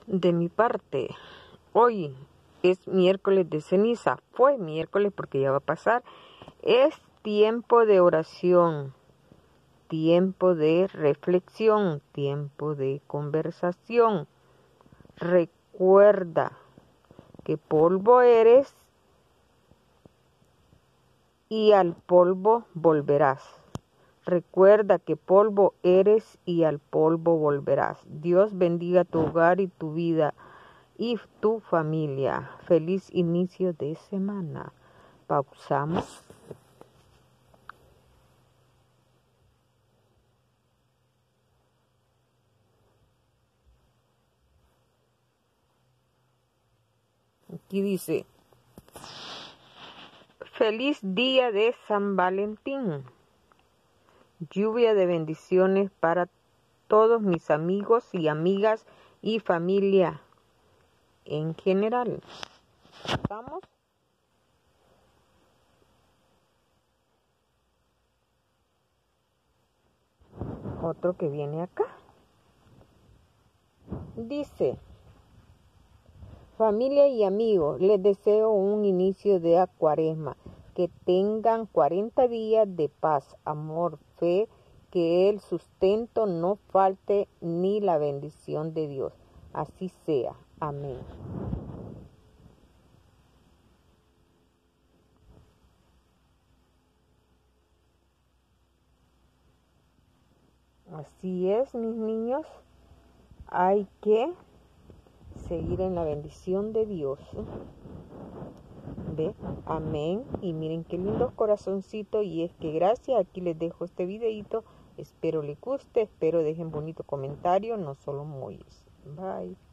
De mi parte, hoy es miércoles de ceniza. Fue miércoles porque ya va a pasar. Es tiempo de oración, tiempo de reflexión, tiempo de conversación. Recuerda que polvo eres y al polvo volverás. Recuerda que polvo eres y al polvo volverás. Dios bendiga tu hogar y tu vida y tu familia. Feliz inicio de semana. Pausamos. Aquí dice: feliz día de San Valentín. Lluvia de bendiciones para todos mis amigos y amigas y familia en general. ¿Estamos? Otro que viene acá. Dice: familia y amigos, les deseo un inicio de cuaresma. Que tengan 40 días de paz, amor, fe, que el sustento no falte ni la bendición de Dios. Así sea. Amén. Así es, mis niños. Hay que seguir en la bendición de Dios. ¿Ve? Amén. Y miren qué lindos corazoncitos. Y es que gracias. Aquí les dejo este videito. Espero les guste. Espero dejen bonito comentario. No solo molles. Bye.